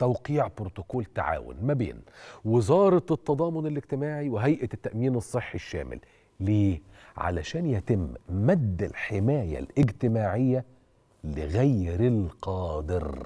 توقيع بروتوكول تعاون ما بين وزارة التضامن الاجتماعي وهيئة التأمين الصحي الشامل. ليه؟ علشان يتم مد الحماية الاجتماعية لغير القادر.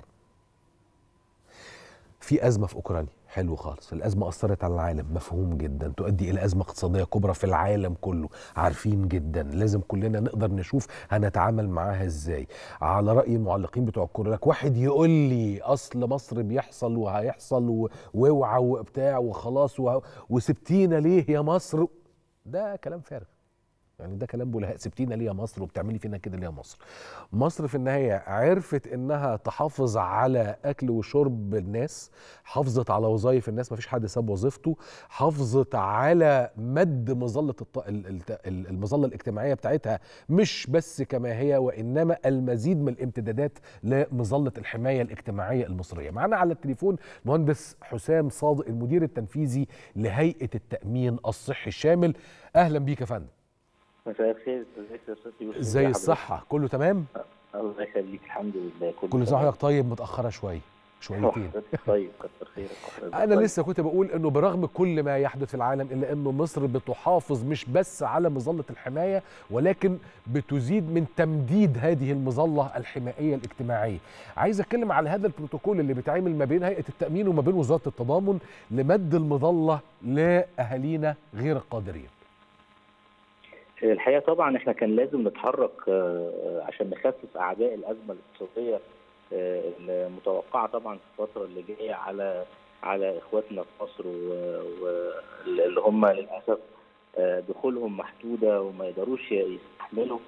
في أزمة في أوكرانيا، حلو خالص، الأزمة أثرت على العالم، مفهوم جدا، تؤدي إلى أزمة اقتصادية كبرى في العالم كله، عارفين جدا، لازم كلنا نقدر نشوف هنتعامل معاها إزاي. على رأي المعلقين بتوع الكورة، لك واحد يقول لي أصل مصر بيحصل وهيحصل واوعى وبتاع وخلاص وسبتينا ليه يا مصر، ده كلام فارغ. يعني ده كلام بلهاء، سبتينا ليه يا مصر وبتعملي فينا كده ليه يا مصر؟ مصر في النهاية عرفت انها تحافظ على اكل وشرب الناس، حافظت على وظائف الناس، مفيش حد ساب وظيفته، حافظت على مد مظلة المظلة الاجتماعية بتاعتها، مش بس كما هي وانما المزيد من الامتدادات لمظلة الحماية الاجتماعية المصرية. معنا على التليفون المهندس حسام صادق، المدير التنفيذي لهيئة التأمين الصحي الشامل. اهلا بيك يا فندم. مساء الخير، ازيك يا استاذ يوسف؟ ازاي الصحة؟ كله تمام؟ الله يخليك، الحمد لله كل سنة وحضرتك طيب، متأخرة شويتين. طيب، كتر خيرك. أنا لسه كنت بقول إنه برغم كل ما يحدث في العالم إلا إنه مصر بتحافظ مش بس على مظلة الحماية، ولكن بتزيد من تمديد هذه المظلة الحمائية الاجتماعية. عايز أتكلم على هذا البروتوكول اللي بيتعامل ما بين هيئة التأمين وما بين وزارة التضامن لمد المظلة لأهالينا غير القادرين. الحقيقه طبعا احنا كان لازم نتحرك عشان نخفف اعباء الازمه الاقتصاديه المتوقعه طبعا في الفتره اللي جايه على اخواتنا في مصر، واللي هم للاسف دخولهم محدوده وما يقدروش يستحملوا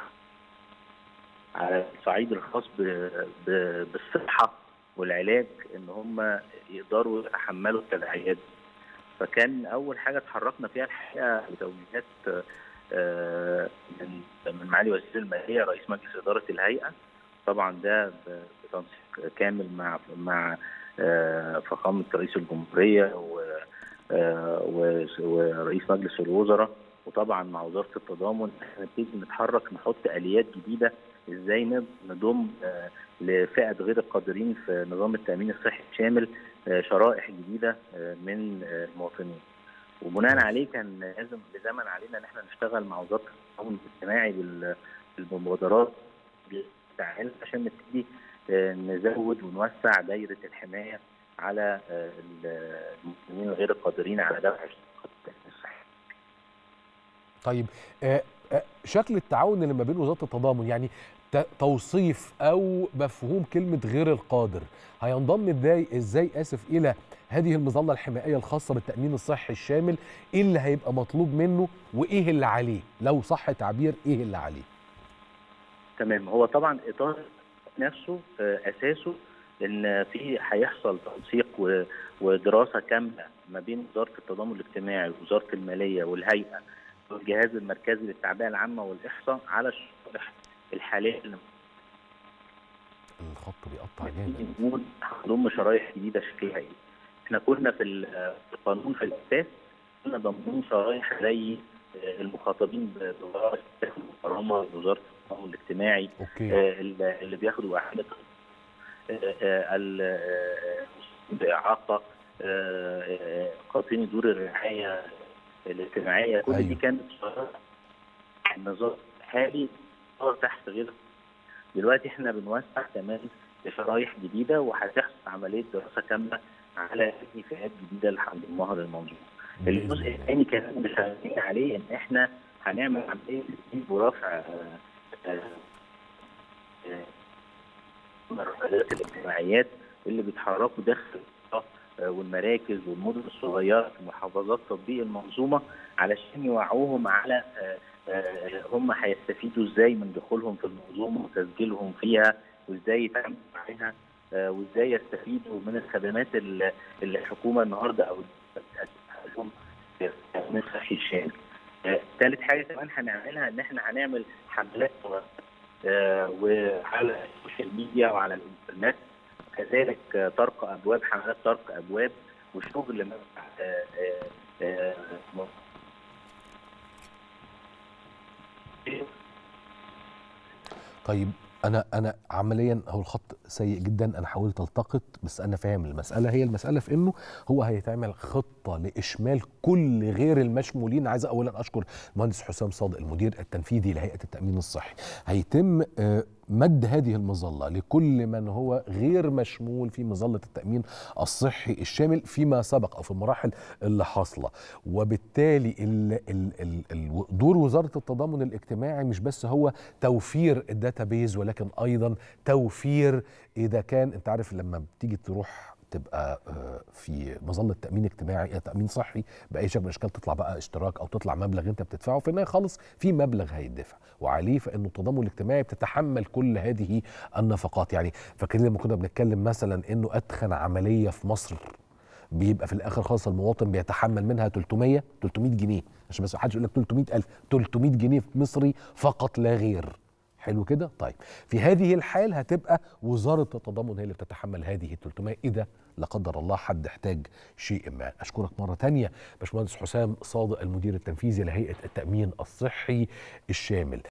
على الصعيد الخاص بالصحه والعلاج ان هم يقدروا يتحملوا التداعيات. فكان اول حاجه اتحركنا فيها الحقيقه بتوجيهات من معالي وزير الماليه رئيس مجلس اداره الهيئه، طبعا ده بتنسيق كامل مع فخامه رئيس الجمهوريه ورئيس مجلس الوزراء، وطبعا مع وزاره التضامن. احنا نبتدي نتحرك نحط اليات جديده ازاي نضم لفئه غير القادرين في نظام التامين الصحي الشامل شرائح جديده من المواطنين. وبناء عليه كان لزمن علينا ان احنا نشتغل مع وزاره التضامن الاجتماعي بالمبادرات عشان نبتدي نزود ونوسع دايره الحمايه على المواطنين غير القادرين على دفع الصحي. طيب شكل التعاون اللي ما بين وزاره التضامن، يعني توصيف او مفهوم كلمه غير القادر، هينضم ازاي الى هذه المظله الحمائيه الخاصه بالتامين الصحي الشامل؟ ايه اللي هيبقى مطلوب منه وايه اللي عليه، لو صح تعبير ايه اللي عليه؟ تمام. هو طبعا اطار نفسه اساسه ان هيحصل تنسيق ودراسه كامله ما بين وزاره التضامن الاجتماعي ووزاره الماليه والهيئه والجهاز المركزي للتعبئه العامه والاحصاء على الشرائح الحاليه. الخط بيقطع جامد. هنضم شرايح جديده شكلها ايه؟ احنا كنا في القانون في الاساس كنا ضامنين شرايح زي المخاطبين بوزاره الكرامه، وزاره التضامن الاجتماعي، اللي بياخدوا احاله باعاقه، قاطني دور الرعايه الاجتماعيه، كل دي كانت النظام الحالي تحت غير. دلوقتي احنا بنوسع كمان لشرايح جديده، وهتحصل عمليه دراسه كامله على هذه فئات جديده اللي هنضمها للمنظومه. الجزء الثاني كمان شغالين عليه ان احنا هنعمل عمليه تدريب ورفع الرفاهيات الاجتماعيات اللي بيتحركوا داخل والمراكز والمدن الصغيره في محافظات تطبيق المنظومه، علشان يوعوهم على هم هيستفيدوا ازاي من دخولهم في المنظومه وتسجيلهم فيها، وازاي يتعاملوا معاها، وازاي يستفيدوا من الخدمات اللي الحكومه النهارده او لهم في التامين الصحي الشامل. ثالث حاجه كمان هنعملها ان احنا هنعمل حملات وعلى السوشيال ميديا وعلى الانترنت، كذلك طرق ابواب، حملات طرق ابواب وشغل طيب انا عمليا هو الخط سيء جدا، انا حاولت التقط بس انا فاهم المساله. هي المساله في انه هو هيتعمل خطه لاشمال كل غير المشمولين. عايز اولا اشكر المهندس حسام صادق المدير التنفيذي لهيئه التامين الصحي. هيتم مد هذه المظله لكل من هو غير مشمول في مظله التامين الصحي الشامل فيما سبق او في المراحل اللي حاصله. وبالتالي دور وزاره التضامن الاجتماعي مش بس هو توفير الداتابيز، ولكن ايضا توفير اذا كان انت عارف لما بتيجي تروح تبقى في مظله تامين اجتماعي تامين صحي باي شكل من الاشكال، تطلع بقى اشتراك او تطلع مبلغ انت بتدفعه، في النهايه خالص في مبلغ هيدفع وعليه، فانه التضامن الاجتماعي بتتحمل كل هذه النفقات. يعني فاكرين لما كنا بنتكلم مثلا انه اتخن عمليه في مصر بيبقى في الاخر خالص المواطن بيتحمل منها 300 جنيه، عشان بس ما حدش يقول لك 300,000، 300 جنيه مصري فقط لا غير. حلو كده؟ طيب في هذه الحال هتبقى وزارة التضامن هي اللي بتتحمل هذه 300 إذا لا قدر الله حد احتاج شيء ما. أشكرك مرة تانية باشمهندس حسام صادق المدير التنفيذي لهيئة التأمين الصحي الشامل.